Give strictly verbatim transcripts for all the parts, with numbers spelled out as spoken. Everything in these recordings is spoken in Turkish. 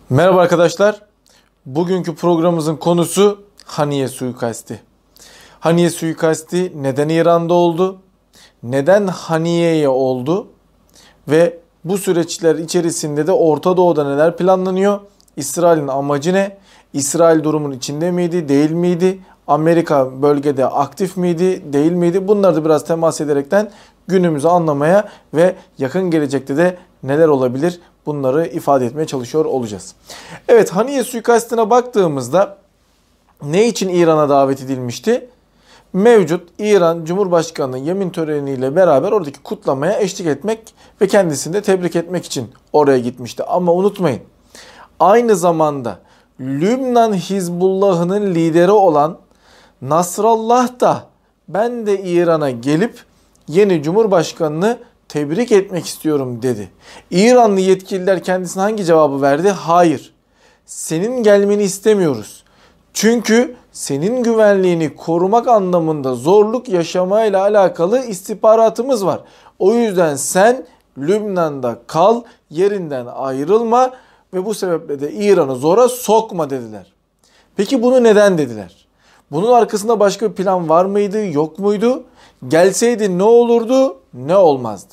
Merhaba arkadaşlar. Bugünkü programımızın konusu Haniye suikasti. Haniye suikasti neden İran'da oldu? Neden Haniye'ye oldu? Ve bu süreçler içerisinde de Orta Doğu'da neler planlanıyor? İsrail'in amacı ne? İsrail durumun içinde miydi, değil miydi? Amerika bölgede aktif miydi, değil miydi? Bunları da biraz temas ederekten günümüzü anlamaya ve yakın gelecekte de neler olabilir? Bunları ifade etmeye çalışıyor olacağız. Evet, Haniye suikastine baktığımızda ne için İran'a davet edilmişti? Mevcut İran Cumhurbaşkanı'nın yemin töreniyle beraber oradaki kutlamaya eşlik etmek ve kendisini de tebrik etmek için oraya gitmişti. Ama unutmayın, aynı zamanda Lübnan Hizbullah'ının lideri olan Nasrallah da ben de İran'a gelip yeni Cumhurbaşkanı'nı tebrik etmek istiyorum dedi. İranlı yetkililer kendisine hangi cevabı verdi? Hayır. Senin gelmeni istemiyoruz. Çünkü senin güvenliğini korumak anlamında zorluk yaşamayla alakalı istihbaratımız var. O yüzden sen Lübnan'da kal, yerinden ayrılma ve bu sebeple de İran'ı zora sokma dediler. Peki bunu neden dediler? Bunun arkasında başka bir plan var mıydı, yok muydu? Gelseydi ne olurdu, ne olmazdı?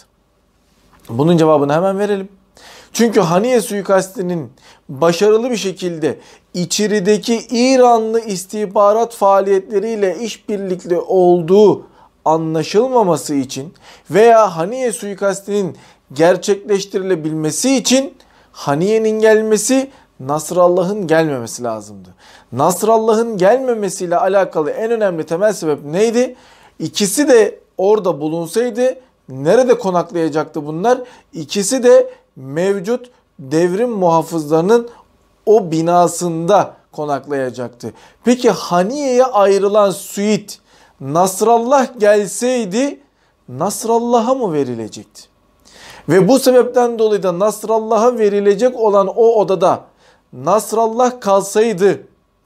Bunun cevabını hemen verelim. Çünkü Haniye suikastinin başarılı bir şekilde içerideki İranlı istihbarat faaliyetleriyle işbirlikli olduğu anlaşılmaması için veya Haniye suikastinin gerçekleştirilebilmesi için Haniye'nin gelmesi, Nasrallah'ın gelmemesi lazımdı. Nasrallah'ın gelmemesiyle alakalı en önemli temel sebep neydi? İkisi de orada bulunsaydı nerede konaklayacaktı bunlar? İkisi de mevcut devrim muhafızlarının o binasında konaklayacaktı. Peki Haniye'ye ayrılan suit Nasrallah gelseydi Nasrallah'a mı verilecekti? Ve bu sebepten dolayı da Nasrallah'a verilecek olan o odada Nasrallah kalsaydı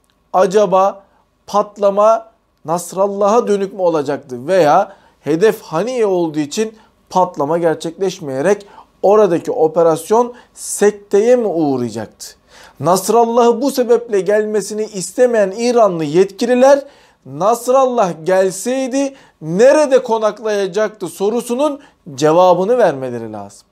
acaba patlama Nasrallah'a dönük mü olacaktı? Veya hedef Haniye olduğu için patlama gerçekleşmeyerek oradaki operasyon sekteye mi uğrayacaktı? Nasrallah'ı bu sebeple gelmesini istemeyen İranlı yetkililer Nasrallah gelseydi nerede konaklayacaktı sorusunun cevabını vermeleri lazım.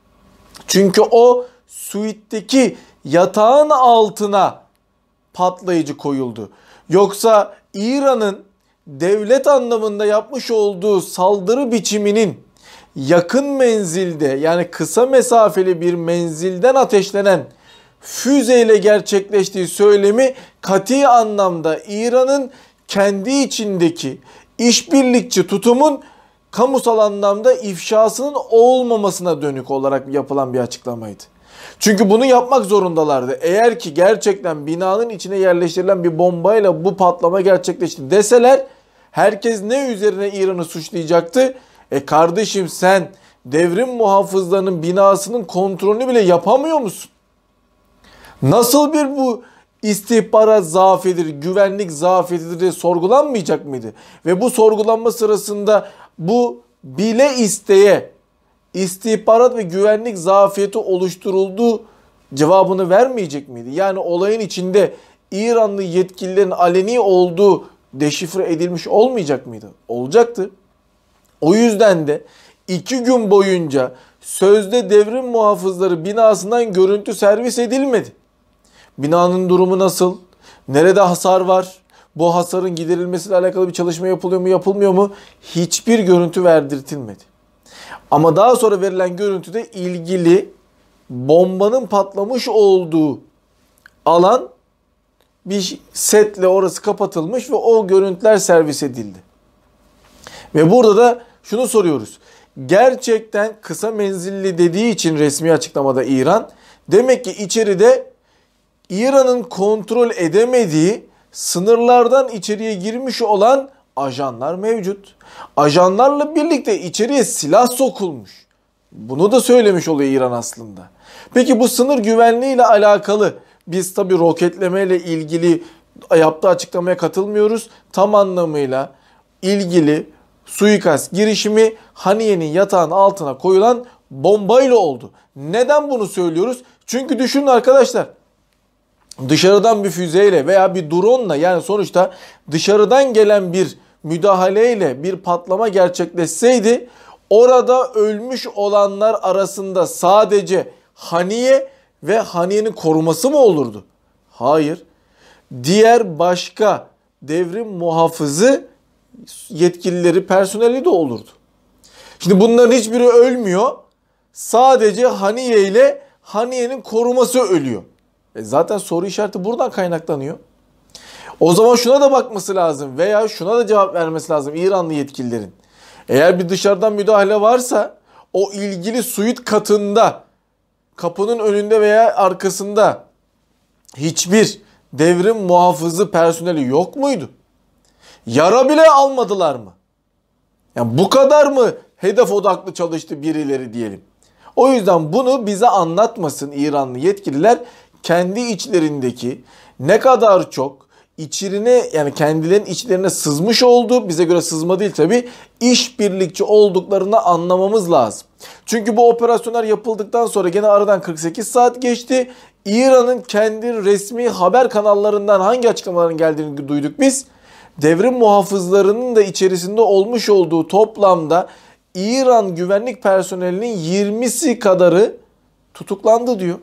Çünkü o suitteki yatağın altına patlayıcı koyuldu. Yoksa İran'ın devlet anlamında yapmış olduğu saldırı biçiminin yakın menzilde, yani kısa mesafeli bir menzilden ateşlenen füzeyle gerçekleştiği söylemi kati anlamda İran'ın kendi içindeki işbirlikçi tutumun kamusal anlamda ifşasının olmamasına dönük olarak yapılan bir açıklamaydı. Çünkü bunu yapmak zorundalardı. Eğer ki gerçekten binanın içine yerleştirilen bir bombayla bu patlama gerçekleşti deseler herkes ne üzerine İran'ı suçlayacaktı? E kardeşim, sen devrim muhafızlarının binasının kontrolünü bile yapamıyor musun? Nasıl bir bu istihbarat zaafıdır, güvenlik zaafıdır diye sorgulanmayacak mıydı? Ve bu sorgulanma sırasında bu bile isteye istihbarat ve güvenlik zafiyeti oluşturulduğu cevabını vermeyecek miydi? Yani olayın içinde İranlı yetkililerin aleni olduğu deşifre edilmiş olmayacak mıydı? Olacaktı. O yüzden de iki gün boyunca sözde devrim muhafızları binasından görüntü servis edilmedi. Binanın durumu nasıl? Nerede hasar var? Bu hasarın giderilmesiyle alakalı bir çalışma yapılıyor mu, yapılmıyor mu? Hiçbir görüntü verdirtilmedi. Ama daha sonra verilen görüntüde ilgili bombanın patlamış olduğu alan bir setle orası kapatılmış ve o görüntüler servis edildi. Ve burada da şunu soruyoruz. Gerçekten kısa menzilli dediği için resmi açıklamada İran, demek ki içeride İran'ın kontrol edemediği sınırlardan içeriye girmiş olan ajanlar mevcut. Ajanlarla birlikte içeriye silah sokulmuş. Bunu da söylemiş oluyor İran aslında. Peki bu sınır güvenliği ile alakalı biz tabii roketleme ile ilgili yaptığı açıklamaya katılmıyoruz. Tam anlamıyla ilgili suikast girişimi Haniye'nin yatağın altına koyulan bombayla oldu. Neden bunu söylüyoruz? Çünkü düşünün arkadaşlar. dışarıdan bir füzeyle veya bir drone'la, yani sonuçta dışarıdan gelen bir müdahaleyle bir patlama gerçekleşseydi, orada ölmüş olanlar arasında sadece Haniye ve Haniye'nin koruması mı olurdu? Hayır. Diğer başka devrim muhafızı yetkilileri, personeli de olurdu. Şimdi bunların hiçbiri ölmüyor. Sadece Haniye ile Haniye'nin koruması ölüyor. E zaten soru işareti buradan kaynaklanıyor. O zaman şuna da bakması lazım veya şuna da cevap vermesi lazım İranlı yetkililerin. Eğer bir dışarıdan müdahale varsa o ilgili suit katında, kapının önünde veya arkasında hiçbir devrim muhafızı personeli yok muydu? Yara bile almadılar mı? Yani bu kadar mı hedef odaklı çalıştı birileri diyelim. O yüzden bunu bize anlatmasın İranlı yetkililer. Kendi içlerindeki ne kadar çok içlerine, yani kendilerinin içlerine sızmış olduğu, bize göre sızma değil tabi, işbirlikçi olduklarını anlamamız lazım. Çünkü bu operasyonlar yapıldıktan sonra gene aradan kırk sekiz saat geçti. İran'ın kendi resmi haber kanallarından hangi açıklamaların geldiğini duyduk biz. Devrim muhafızlarının da içerisinde olmuş olduğu toplamda İran güvenlik personelinin yirmisi kadarı tutuklandı diyor.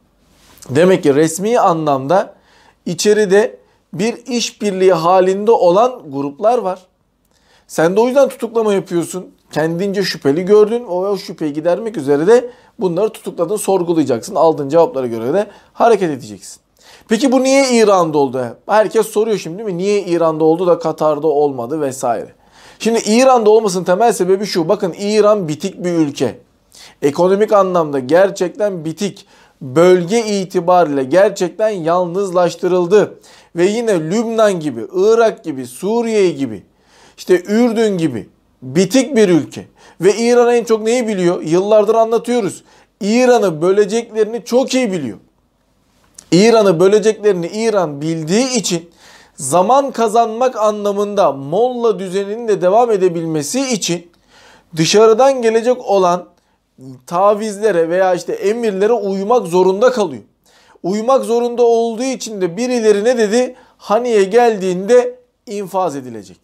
Demek ki resmi anlamda içeride bir işbirliği halinde olan gruplar var. Sen de o yüzden tutuklama yapıyorsun. Kendince şüpheli gördün. O şüpheyi gidermek üzere de bunları tutukladın, sorgulayacaksın. Aldığın cevaplara göre de hareket edeceksin. Peki bu niye İran'da oldu? Herkes soruyor şimdi, değil mi? Niye İran'da oldu da Katar'da olmadı vesaire. Şimdi İran'da olmasının temel sebebi şu. Bakın, İran bitik bir ülke. Ekonomik anlamda gerçekten bitik. Bölge itibariyle gerçekten yalnızlaştırıldı. Ve yine Lübnan gibi, Irak gibi, Suriye gibi, işte Ürdün gibi bitik bir ülke. Ve İran en çok neyi biliyor? Yıllardır anlatıyoruz. İran'ı böleceklerini çok iyi biliyor. İran'ı böleceklerini İran bildiği için zaman kazanmak anlamında Molla düzeninin de devam edebilmesi için dışarıdan gelecek olan tavizlere veya işte emirlere uymak zorunda kalıyor. Uymak zorunda olduğu için de birileri ne dedi? Haniye geldiğinde infaz edilecek.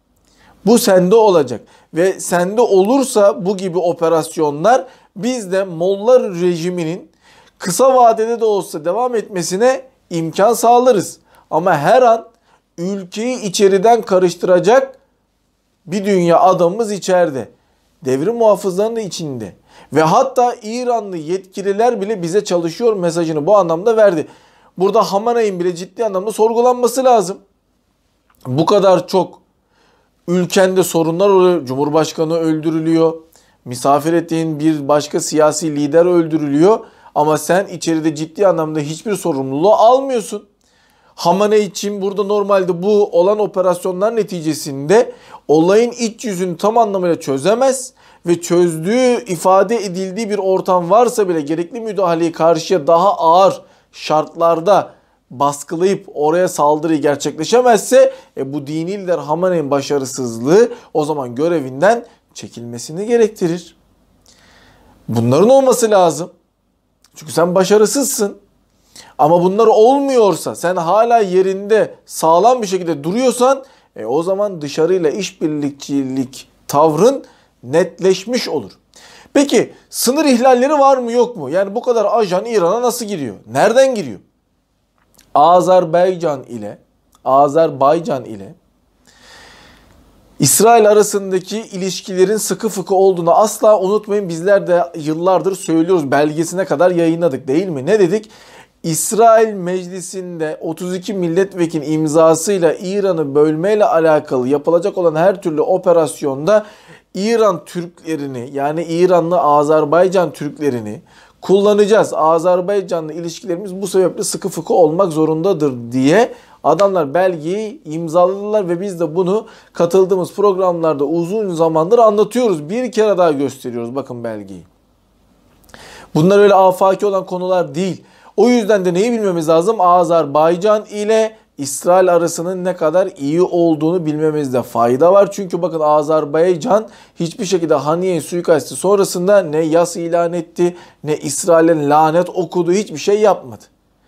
Bu sende olacak. Ve sende olursa bu gibi operasyonlar biz de Molla rejiminin kısa vadede de olsa devam etmesine imkan sağlarız. Ama her an ülkeyi içeriden karıştıracak bir dünya adamımız içeride. Devrim muhafızlarının da içinde. Ve hatta İranlı yetkililer bile bize çalışıyor mesajını bu anlamda verdi. Burada Hamaney'in bile ciddi anlamda sorgulanması lazım. Bu kadar çok ülkende sorunlar oluyor. Cumhurbaşkanı öldürülüyor. Misafir ettiğin bir başka siyasi lider öldürülüyor. Ama sen içeride ciddi anlamda hiçbir sorumluluğu almıyorsun. Hamaney için burada normalde bu olan operasyonlar neticesinde olayın iç yüzünü tam anlamıyla çözemez ve çözdüğü, ifade edildiği bir ortam varsa bile gerekli müdahaleyi karşıya daha ağır şartlarda baskılayıp oraya saldırı gerçekleşemezse e, bu dini lider Hamaney'in başarısızlığı o zaman görevinden çekilmesini gerektirir. Bunların olması lazım. Çünkü sen başarısızsın. Ama bunlar olmuyorsa, sen hala yerinde sağlam bir şekilde duruyorsan e, o zaman dışarıyla işbirlikçilik tavrın netleşmiş olur. Peki sınır ihlalleri var mı yok mu? Yani bu kadar ajan İran'a nasıl giriyor? Nereden giriyor? Azerbaycan ile Azerbaycan ile İsrail arasındaki ilişkilerin sıkı fıkı olduğunu asla unutmayın. Bizler de yıllardır söylüyoruz. Belgesine kadar yayınladık değil mi? Ne dedik? İsrail Meclisi'nde otuz iki milletvekili imzasıyla İran'ı bölmeyle alakalı yapılacak olan her türlü operasyonda İran Türklerini, yani İranlı Azerbaycan Türklerini kullanacağız. Azerbaycan'la ilişkilerimiz bu sebeple sıkı fıkı olmak zorundadır diye adamlar belgeyi imzaladılar ve biz de bunu katıldığımız programlarda uzun zamandır anlatıyoruz. Bir kere daha gösteriyoruz bakın belgeyi. Bunlar öyle afaki olan konular değil. O yüzden de neyi bilmemiz lazım? Azerbaycan ile İsrail arasının ne kadar iyi olduğunu bilmemizde fayda var. Çünkü bakın Azerbaycan hiçbir şekilde Haniye suikastı sonrasında ne yas ilan etti, ne İsrail'in lanet okudu, hiçbir şey yapmadı.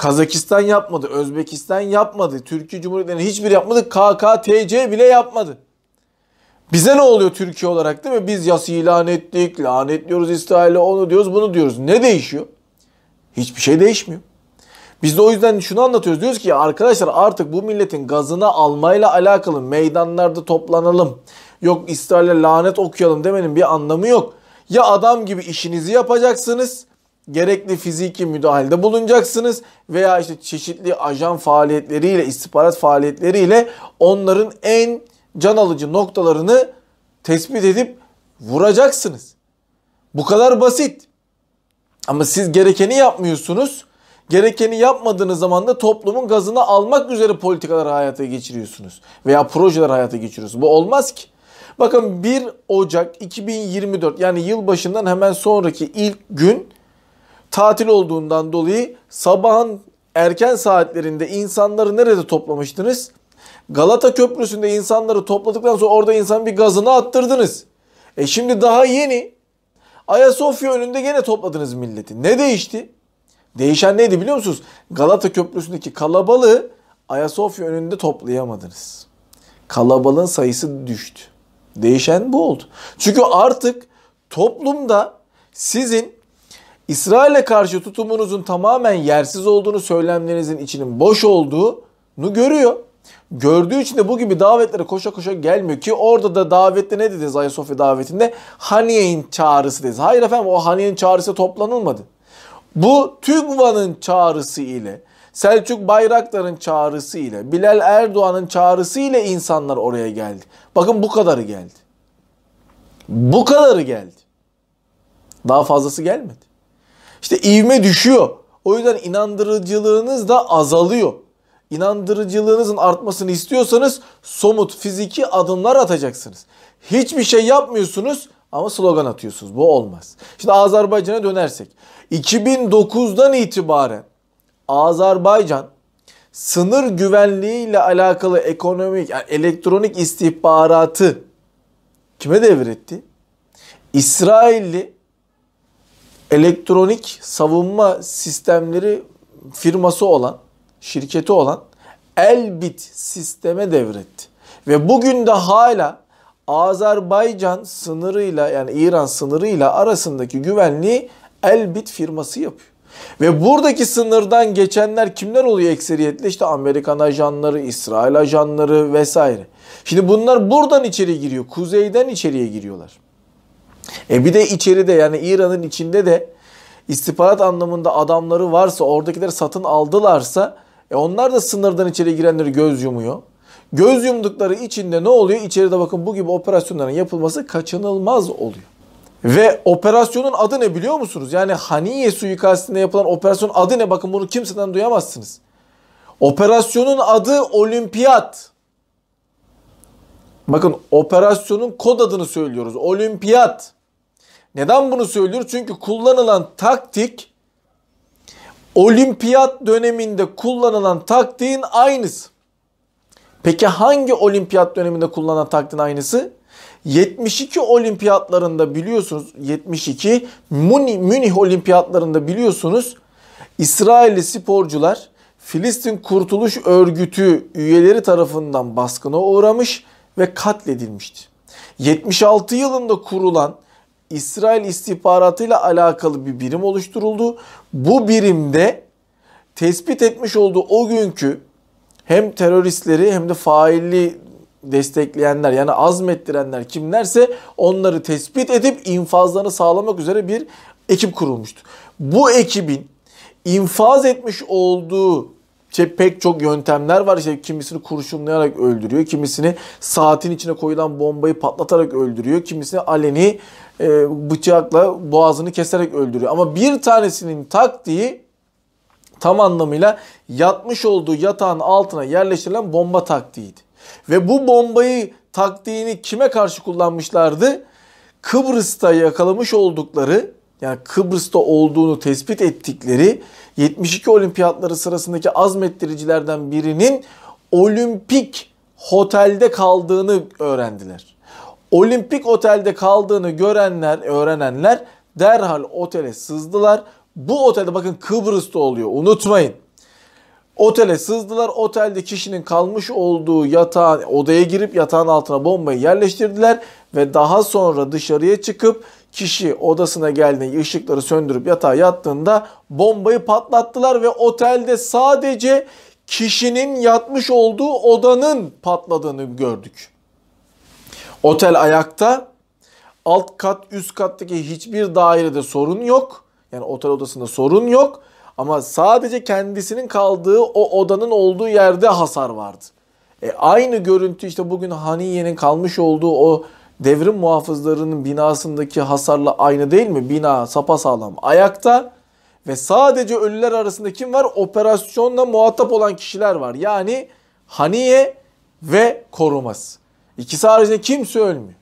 Kazakistan yapmadı, Özbekistan yapmadı, Türkiye Cumhuriyetlerinin hiçbiri yapmadı, K K T C bile yapmadı. Bize ne oluyor Türkiye olarak, değil mi? Biz yas ilan ettik, lanetliyoruz İsrail'e, onu diyoruz, bunu diyoruz. Ne değişiyor? Hiçbir şey değişmiyor. Biz de o yüzden şunu anlatıyoruz. Diyoruz ki arkadaşlar artık bu milletin gazını almayla alakalı meydanlarda toplanalım. Yok İsrail'e lanet okuyalım demenin bir anlamı yok. Ya adam gibi işinizi yapacaksınız, gerekli fiziki müdahalede bulunacaksınız veya işte çeşitli ajan faaliyetleriyle, istihbarat faaliyetleriyle onların en can alıcı noktalarını tespit edip vuracaksınız. Bu kadar basit. Ama siz gerekeni yapmıyorsunuz. Gerekeni yapmadığınız zaman da toplumun gazını almak üzere politikalar hayata geçiriyorsunuz. Veya projeler hayata geçiriyorsunuz. Bu olmaz ki. Bakın bir Ocak iki bin yirmi dört yani yılbaşından hemen sonraki ilk gün tatil olduğundan dolayı sabahın erken saatlerinde insanları nerede toplamıştınız? Galata Köprüsü'nde insanları topladıktan sonra orada insan bir gazını attırdınız. E şimdi daha yeni Ayasofya önünde gene topladınız milleti. Ne değişti? Değişen neydi biliyor musunuz? Galata Köprüsü'ndeki kalabalığı Ayasofya önünde toplayamadınız. Kalabalığın sayısı düştü. Değişen bu oldu. Çünkü artık toplumda sizin İsrail'e karşı tutumunuzun tamamen yersiz olduğunu, söylemlerinizin içinin boş olduğunu görüyor. Gördüğü için de bu gibi davetlere koşa koşa gelmiyor ki orada da davette ne dediniz Ayasofya davetinde? Haniye'nin çağrısı dediniz. Hayır efendim, o Haniye'nin çağrısı toplanılmadı. Bu TÜGVA'nın çağrısı ile, Selçuk Bayraktar'ın çağrısı ile, Bilal Erdoğan'ın çağrısı ile insanlar oraya geldi. Bakın bu kadarı geldi. Bu kadarı geldi. Daha fazlası gelmedi. İşte ivme düşüyor. O yüzden inandırıcılığınız da azalıyor. İnandırıcılığınızın artmasını istiyorsanız somut fiziki adımlar atacaksınız. Hiçbir şey yapmıyorsunuz ama slogan atıyorsunuz. Bu olmaz. Şimdi Azerbaycan'a dönersek. iki bin dokuzdan itibaren Azerbaycan sınır güvenliği ile alakalı ekonomik, yani elektronik istihbaratı kime devretti? İsrailli elektronik savunma sistemleri firması olan, şirketi olan Elbit sisteme devretti. Ve bugün de hala Azerbaycan sınırıyla, yani İran sınırıyla arasındaki güvenliği Elbit firması yapıyor. Ve buradaki sınırdan geçenler kimler oluyor ekseriyetle? İşte Amerikan ajanları, İsrail ajanları vesaire. Şimdi bunlar buradan içeri giriyor. Kuzeyden içeriye giriyorlar. E bir de içeride, yani İran'ın içinde de istihbarat anlamında adamları varsa, oradakileri satın aldılarsa e onlar da sınırdan içeri girenleri göz yumuyor. Göz yumdukları içinde ne oluyor? İçeride bakın bu gibi operasyonların yapılması kaçınılmaz oluyor. Ve operasyonun adı ne biliyor musunuz? Yani Haniye suikastinde yapılan operasyonun adı ne? Bakın bunu kimseden duyamazsınız. Operasyonun adı Olimpiyat. Bakın operasyonun kod adını söylüyoruz. Olimpiyat. Neden bunu söylüyoruz? Çünkü kullanılan taktik Olimpiyat döneminde kullanılan taktiğin aynısı. Peki hangi olimpiyat döneminde kullanılan taktiğin aynısı? yetmiş iki olimpiyatlarında biliyorsunuz, yetmiş iki Münih, Münih olimpiyatlarında biliyorsunuz İsrailli sporcular Filistin Kurtuluş Örgütü üyeleri tarafından baskına uğramış ve katledilmişti. yetmiş altı yılında kurulan İsrail istihbaratıyla alakalı bir birim oluşturuldu. Bu birimde tespit etmiş olduğu o günkü hem teröristleri hem de failli destekleyenler, yani azmettirenler kimlerse onları tespit edip infazlarını sağlamak üzere bir ekip kurulmuştu. Bu ekibin infaz etmiş olduğu işte pek çok yöntemler var. İşte kimisini kurşunlayarak öldürüyor, kimisini saatin içine koyulan bombayı patlatarak öldürüyor, kimisini aleni e, bıçakla boğazını keserek öldürüyor. Ama bir tanesinin taktiği tam anlamıyla yatmış olduğu yatağın altına yerleştirilen bomba taktiğiydi. Ve bu bombayı taktiğini kime karşı kullanmışlardı? Kıbrıs'ta yakalamış oldukları, yani Kıbrıs'ta olduğunu tespit ettikleri yetmiş iki olimpiyatları sırasındaki azmettiricilerden birinin olimpik otelde kaldığını öğrendiler. Olimpik otelde kaldığını görenler, öğrenenler derhal otele sızdılar. Bu otelde bakın Kıbrıs'ta oluyor, unutmayın. Otele sızdılar. Otelde kişinin kalmış olduğu yatağın odaya girip yatağın altına bombayı yerleştirdiler ve daha sonra dışarıya çıkıp kişi odasına geldiğinde ışıkları söndürüp yatağa yattığında bombayı patlattılar ve otelde sadece kişinin yatmış olduğu odanın patladığını gördük. Otel ayakta. Alt kat, üst kattaki hiçbir dairede sorun yok. Yani otel odasında sorun yok. Ama sadece kendisinin kaldığı o odanın olduğu yerde hasar vardı. E aynı görüntü işte bugün Haniye'nin kalmış olduğu o devrim muhafızlarının binasındaki hasarla aynı değil mi? Bina sapasağlam ayakta ve sadece ölüler arasında kim var? Operasyonla muhatap olan kişiler var. Yani Haniye ve koruması. İkisi haricinde kimse ölmüyor.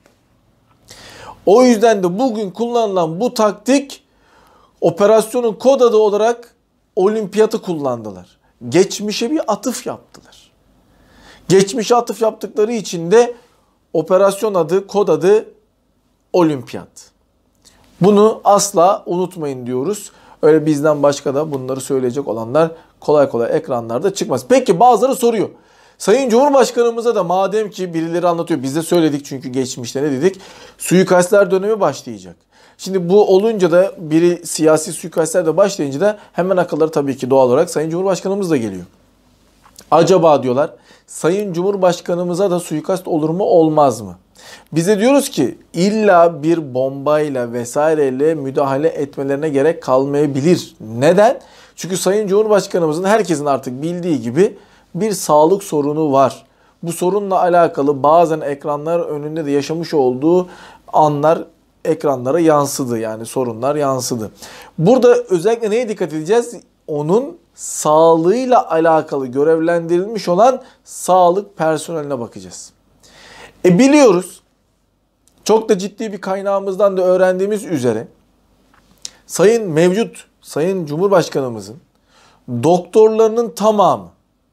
O yüzden de bugün kullanılan bu taktik operasyonun kod adı olarak olimpiyatı kullandılar. Geçmişe bir atıf yaptılar. Geçmişe atıf yaptıkları için de operasyon adı, kod adı olimpiyat. Bunu asla unutmayın diyoruz. Öyle bizden başka da bunları söyleyecek olanlar kolay kolay ekranlarda çıkmaz. Peki bazıları soruyor. Sayın Cumhurbaşkanımıza da madem ki birileri anlatıyor, biz de söyledik çünkü geçmişte ne dedik? Suikastler dönemi başlayacak. Şimdi bu olunca da biri siyasi suikastler de başlayınca da hemen akılları tabii ki doğal olarak Sayın Cumhurbaşkanımız da geliyor. Acaba diyorlar Sayın Cumhurbaşkanımıza da suikast olur mu olmaz mı? Bize diyoruz ki illa bir bombayla vesaireyle müdahale etmelerine gerek kalmayabilir. Neden? Çünkü Sayın Cumhurbaşkanımızın herkesin artık bildiği gibi bir sağlık sorunu var. Bu sorunla alakalı bazen ekranlar önünde de yaşamış olduğu anlar ekranlara yansıdı. Yani sorunlar yansıdı. Burada özellikle neye dikkat edeceğiz? Onun sağlığıyla alakalı görevlendirilmiş olan sağlık personeline bakacağız. E biliyoruz, çok da ciddi bir kaynağımızdan da öğrendiğimiz üzere Sayın mevcut Sayın Cumhurbaşkanımızın doktorlarının tamamı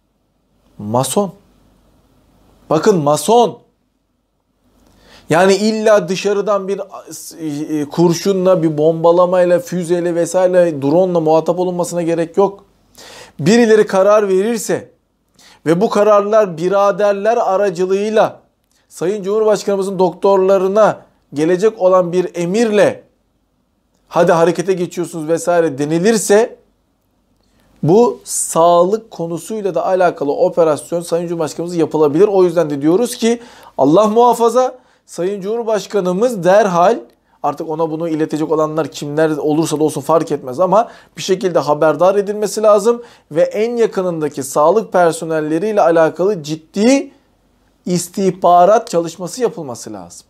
mason. Bakın mason. Yani illa dışarıdan bir kurşunla, bir bombalamayla, füzeyle vesaire, drone'la muhatap olunmasına gerek yok. Birileri karar verirse ve bu kararlar biraderler aracılığıyla Sayın Cumhurbaşkanımızın doktorlarına gelecek olan bir emirle hadi harekete geçiyorsunuz vesaire denilirse bu sağlık konusuyla da alakalı operasyon Sayın Cumhurbaşkanımız yapılabilir. O yüzden de diyoruz ki Allah muhafaza Sayın Cumhurbaşkanımız derhal, artık ona bunu iletecek olanlar kimler olursa da olsun fark etmez ama bir şekilde haberdar edilmesi lazım ve en yakınındaki sağlık personelleriyle alakalı ciddi istihbarat çalışması yapılması lazım.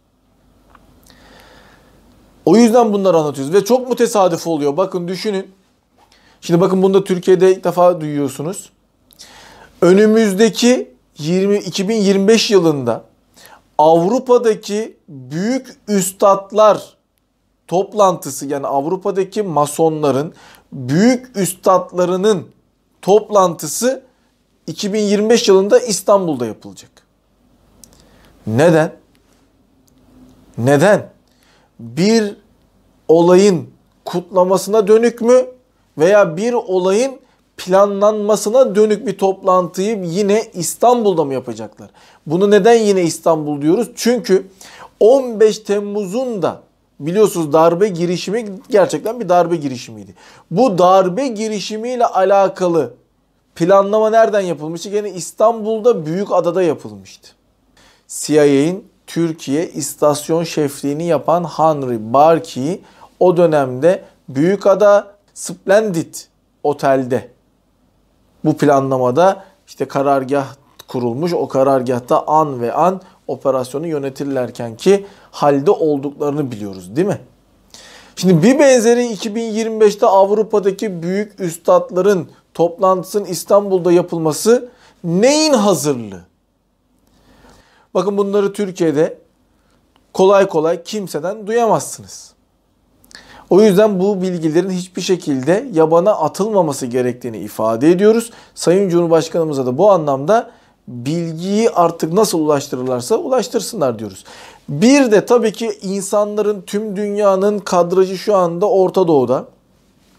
O yüzden bunları anlatıyoruz ve çok mütesadüf oluyor. Bakın düşünün. Şimdi bakın bunu da Türkiye'de ilk defa duyuyorsunuz. Önümüzdeki iki bin yirmi beş yılında Avrupa'daki büyük üstadlar toplantısı, yani Avrupa'daki masonların büyük üstadlarının toplantısı iki bin yirmi beş yılında İstanbul'da yapılacak. Neden? Neden? Bir olayın kutlamasına dönük mü veya bir olayın planlanmasına dönük bir toplantıyı yine İstanbul'da mı yapacaklar? Bunu neden yine İstanbul diyoruz? Çünkü on beş Temmuz'un da biliyorsunuz darbe girişimi gerçekten bir darbe girişimiydi. Bu darbe girişimiyle alakalı planlama nereden yapılmıştı? Gene İstanbul'da Büyükada'da yapılmıştı. C I A'nin Türkiye istasyon şefliğini yapan Henry Barkey o dönemde Büyükada Splendid Otel'de bu planlamada işte karargah kurulmuş. O karargahta an ve an operasyonu yönetirlerken ki halde olduklarını biliyoruz değil mi? Şimdi bir benzeri iki bin yirmi beşte Avrupa'daki büyük üstadların toplantısının İstanbul'da yapılması neyin hazırlığı? Bakın bunları Türkiye'de kolay kolay kimseden duyamazsınız. O yüzden bu bilgilerin hiçbir şekilde yabana atılmaması gerektiğini ifade ediyoruz. Sayın Cumhurbaşkanımıza da bu anlamda bilgiyi artık nasıl ulaştırırlarsa ulaştırsınlar diyoruz. Bir de tabii ki insanların, tüm dünyanın kadrajı şu anda Orta Doğu'da.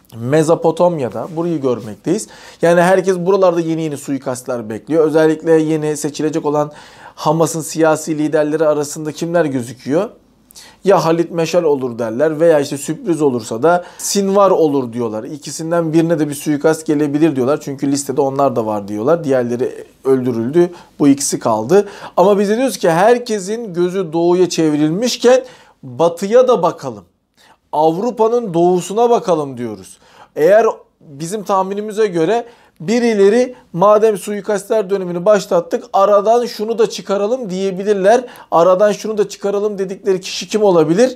Mezopotamya'da burayı görmekteyiz. Yani herkes buralarda yeni yeni suikastlar bekliyor. Özellikle yeni seçilecek olan Hamas'ın siyasi liderleri arasında kimler gözüküyor? Ya Halit Meşal olur derler veya işte sürpriz olursa da Sinvar olur diyorlar. İkisinden birine de bir suikast gelebilir diyorlar. Çünkü listede onlar da var diyorlar. Diğerleri öldürüldü. Bu ikisi kaldı. Ama biz de diyoruz ki herkesin gözü doğuya çevrilmişken batıya da bakalım. Avrupa'nın doğusuna bakalım diyoruz. Eğer bizim tahminimize göre birileri madem suikastler dönemini başlattık aradan şunu da çıkaralım diyebilirler. Aradan şunu da çıkaralım dedikleri kişi kim olabilir?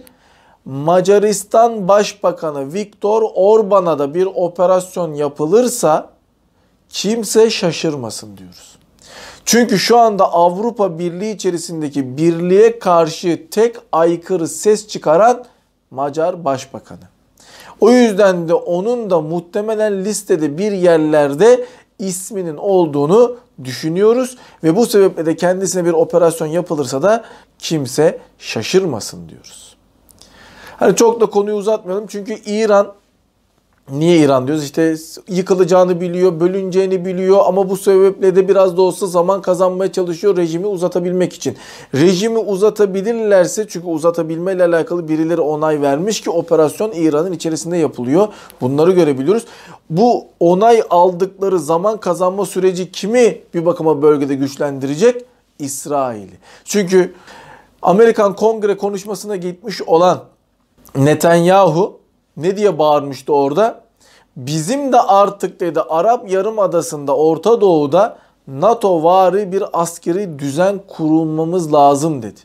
Macaristan Başbakanı Viktor Orban'a da bir operasyon yapılırsa kimse şaşırmasın diyoruz. Çünkü şu anda Avrupa Birliği içerisindeki birliğe karşı tek aykırı ses çıkaran Macar Başbakanı. O yüzden de onun da muhtemelen listede bir yerlerde isminin olduğunu düşünüyoruz. Ve bu sebeple de kendisine bir operasyon yapılırsa da kimse şaşırmasın diyoruz. Hani çok da konuyu uzatmayalım çünkü İran, niye İran diyoruz? İşte yıkılacağını biliyor, bölüneceğini biliyor ama bu sebeple de biraz da olsa zaman kazanmaya çalışıyor rejimi uzatabilmek için. Rejimi uzatabilirlerse çünkü uzatabilmeyle alakalı birileri onay vermiş ki operasyon İran'ın içerisinde yapılıyor. Bunları görebiliyoruz. Bu onay aldıkları zaman kazanma süreci kimi bir bakıma bölgede güçlendirecek? İsrail'i. Çünkü Amerikan Kongre konuşmasına gitmiş olan Netanyahu ne diye bağırmıştı orada? Bizim de artık dedi Arap Yarımadası'nda, Orta Doğu'da NATO vari bir askeri düzen kurulmamız lazım dedi.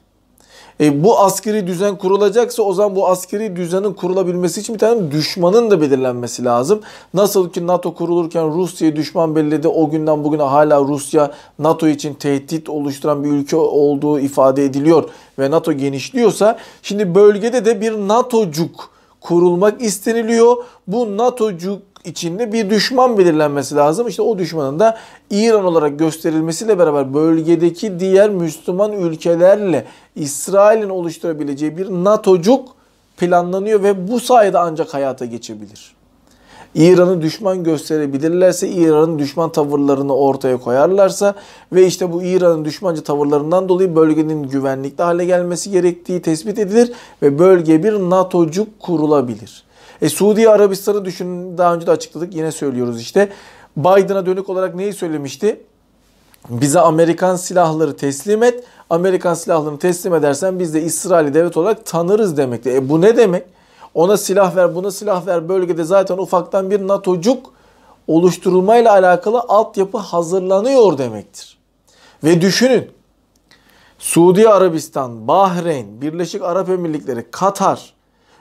E bu askeri düzen kurulacaksa o zaman bu askeri düzenin kurulabilmesi için bir tane düşmanın da belirlenmesi lazım. Nasıl ki NATO kurulurken Rusya'yı düşman belirledi. O günden bugüne hala Rusya NATO için tehdit oluşturan bir ülke olduğu ifade ediliyor ve NATO genişliyorsa şimdi bölgede de bir NATO'cuk kurulmak isteniliyor. Bu NATO'cuk içinde bir düşman belirlenmesi lazım. İşte o düşmanın da İran olarak gösterilmesiyle beraber bölgedeki diğer Müslüman ülkelerle İsrail'in oluşturabileceği bir NATO'cuk planlanıyor ve bu sayede ancak hayata geçebilir. İran'ı düşman gösterebilirlerse, İran'ın düşman tavırlarını ortaya koyarlarsa ve işte bu İran'ın düşmancı tavırlarından dolayı bölgenin güvenlikli hale gelmesi gerektiği tespit edilir ve bölge bir NATO'cuk kurulabilir. E Suudi Arabistan'ı düşünün, daha önce de açıkladık, yine söylüyoruz işte. Biden'a dönük olarak neyi söylemişti? Bize Amerikan silahları teslim et. Amerikan silahlarını teslim edersen biz de İsrail'i devlet olarak tanırız demekti. E bu ne demek? Ona silah ver, buna silah ver. Bölgede zaten ufaktan bir NATO'cuk oluşturulmayla alakalı altyapı hazırlanıyor demektir. Ve düşünün. Suudi Arabistan, Bahreyn, Birleşik Arap Emirlikleri, Katar,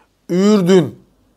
Ürdün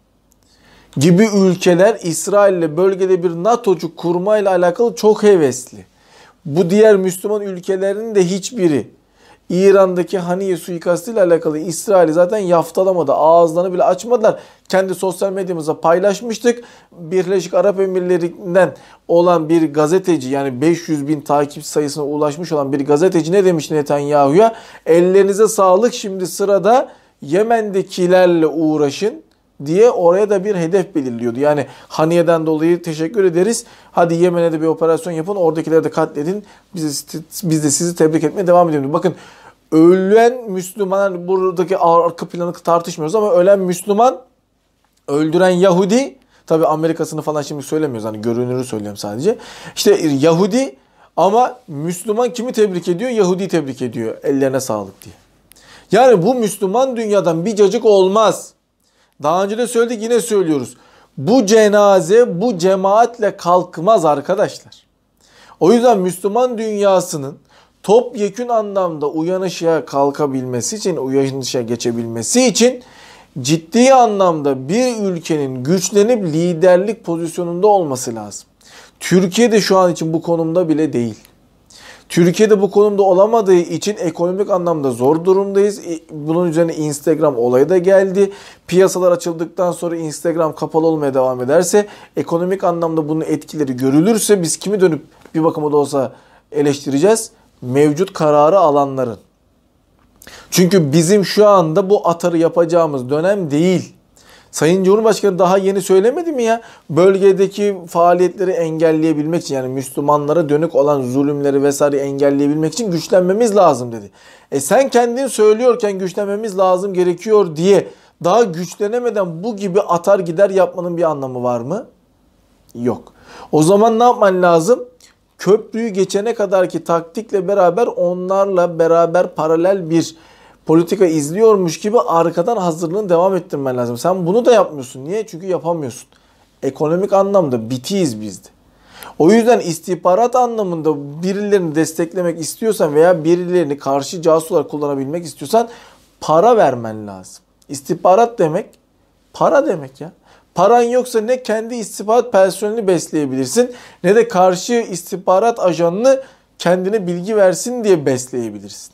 gibi ülkeler İsrail'le bölgede bir NATO'cuk kurmayla alakalı çok hevesli. Bu diğer Müslüman ülkelerin de hiçbiri İran'daki Haniye suikastıyla alakalı İsrail'i zaten yaftalamadı. Ağızlarını bile açmadılar. Kendi sosyal medyamıza paylaşmıştık. Birleşik Arap Emirlikleri'nden olan bir gazeteci, yani beş yüz bin takipçi sayısına ulaşmış olan bir gazeteci ne demiş Netanyahu'ya? Ellerinize sağlık, şimdi sırada Yemen'dekilerle uğraşın diye oraya da bir hedef belirliyordu. Yani Haniye'den dolayı teşekkür ederiz. Hadi Yemen'e de bir operasyon yapın. Oradakileri de katledin. Biz de, biz de sizi tebrik etmeye devam edelim. Bakın, ölen Müslüman, buradaki arka planı tartışmıyoruz ama ölen Müslüman, öldüren Yahudi, tabi Amerika'sını falan şimdi söylemiyoruz. Hani görünürü söylüyorum sadece. İşte Yahudi ama Müslüman kimi tebrik ediyor? Yahudi'yi tebrik ediyor. Ellerine sağlık diye. Yani bu Müslüman dünyadan bir cacık olmaz. Daha önce de söyledik, yine söylüyoruz. Bu cenaze bu cemaatle kalkmaz arkadaşlar. O yüzden Müslüman dünyasının topyekün anlamda uyanışa kalkabilmesi için, uyanışa geçebilmesi için ciddi anlamda bir ülkenin güçlenip liderlik pozisyonunda olması lazım. Türkiye de şu an için bu konumda bile değil. Türkiye'de bu konumda olamadığı için ekonomik anlamda zor durumdayız. Bunun üzerine Instagram olayı da geldi. Piyasalar açıldıktan sonra Instagram kapalı olmaya devam ederse, ekonomik anlamda bunun etkileri görülürse biz kimi dönüp bir bakıma da olsa eleştireceğiz? Mevcut kararı alanların. Çünkü bizim şu anda bu atarı yapacağımız dönem değil. Sayın Cumhurbaşkanı daha yeni söylemedi mi ya? Bölgedeki faaliyetleri engelleyebilmek için, yani Müslümanlara dönük olan zulümleri vesaire engelleyebilmek için güçlenmemiz lazım dedi. E sen kendin söylüyorken güçlenmemiz lazım gerekiyor diye daha güçlenemeden bu gibi atar gider yapmanın bir anlamı var mı? Yok. O zaman ne yapman lazım? Köprüyü geçene kadarki taktikle beraber onlarla beraber paralel bir politika izliyormuş gibi arkadan hazırlığını devam ettirmen lazım. Sen bunu da yapmıyorsun. Niye? Çünkü yapamıyorsun. Ekonomik anlamda bitiyiz biz de. O yüzden istihbarat anlamında birilerini desteklemek istiyorsan veya birilerini karşı casus olarak kullanabilmek istiyorsan para vermen lazım. İstihbarat demek para demek ya. Paran yoksa ne kendi istihbarat personelini besleyebilirsin ne de karşı istihbarat ajanını kendine bilgi versin diye besleyebilirsin.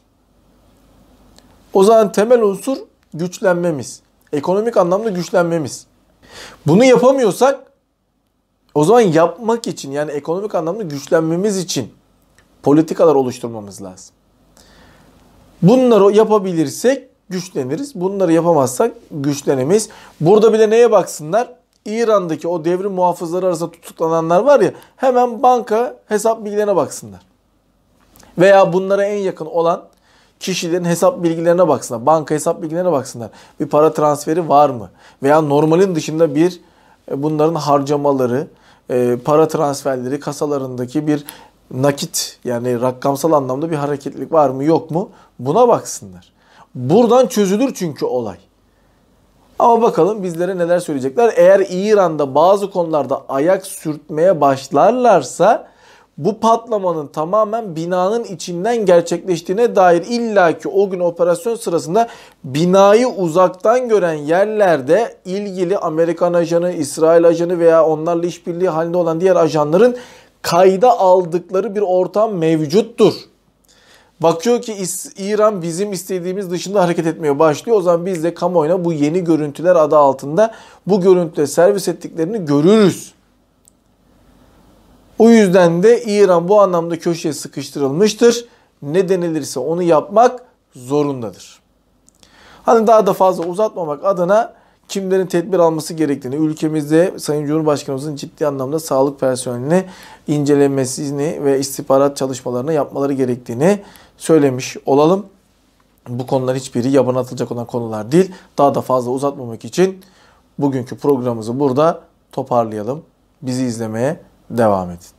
O zaman temel unsur güçlenmemiz. Ekonomik anlamda güçlenmemiz. Bunu yapamıyorsak o zaman yapmak için, yani ekonomik anlamda güçlenmemiz için politikalar oluşturmamız lazım. Bunları yapabilirsek güçleniriz. Bunları yapamazsak güçlenemeyiz. Burada bile neye baksınlar? İran'daki o devrim muhafızları arasında tutuklananlar var ya, hemen banka hesap bilgilerine baksınlar. Veya bunlara en yakın olan kişilerin hesap bilgilerine baksınlar. Banka hesap bilgilerine baksınlar. Bir para transferi var mı? Veya normalin dışında bir bunların harcamaları, para transferleri, kasalarındaki bir nakit, yani rakamsal anlamda bir hareketlilik var mı yok mu? Buna baksınlar. Buradan çözülür çünkü olay. Ama bakalım bizlere neler söyleyecekler. Eğer İran'da bazı konularda ayak sürtmeye başlarlarsa bu patlamanın tamamen binanın içinden gerçekleştiğine dair, illaki o gün operasyon sırasında binayı uzaktan gören yerlerde ilgili Amerikan ajanı, İsrail ajanı veya onlarla işbirliği halinde olan diğer ajanların kayda aldıkları bir ortam mevcuttur. Bakıyor ki İran bizim istediğimiz dışında hareket etmeye başlıyor. O zaman biz de kamuoyuna bu yeni görüntüler adı altında bu görüntüleri servis ettiklerini görürüz. O yüzden de İran bu anlamda köşeye sıkıştırılmıştır. Ne denilirse onu yapmak zorundadır. Hani daha da fazla uzatmamak adına kimlerin tedbir alması gerektiğini, ülkemizde Sayın Cumhurbaşkanımızın ciddi anlamda sağlık personelini incelemesini ve istihbarat çalışmalarını yapmaları gerektiğini söylemiş olalım. Bu konular hiçbiri yabana atılacak olan konular değil. Daha da fazla uzatmamak için bugünkü programımızı burada toparlayalım. Bizi izlemeye devam edin.